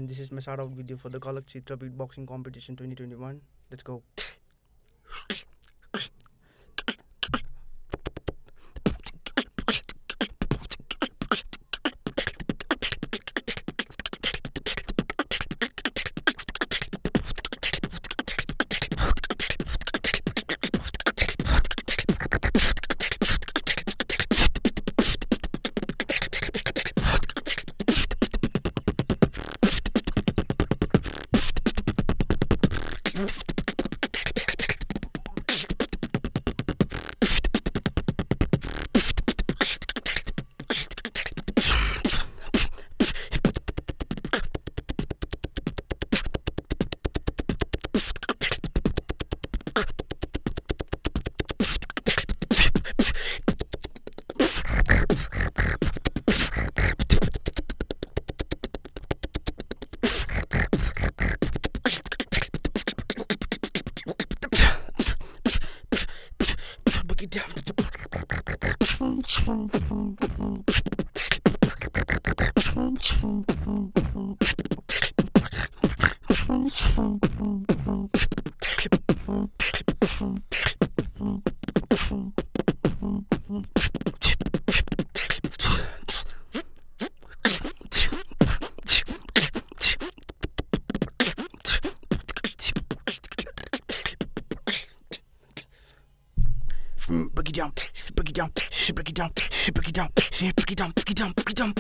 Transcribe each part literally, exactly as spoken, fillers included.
this is my shout out video for the Kalakshetra beatboxing competition twenty twenty-one. Let's go. Break it down, break it down, break it down, break it down, break it down, break it down, break it down.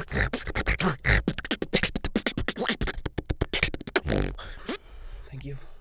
Thank you.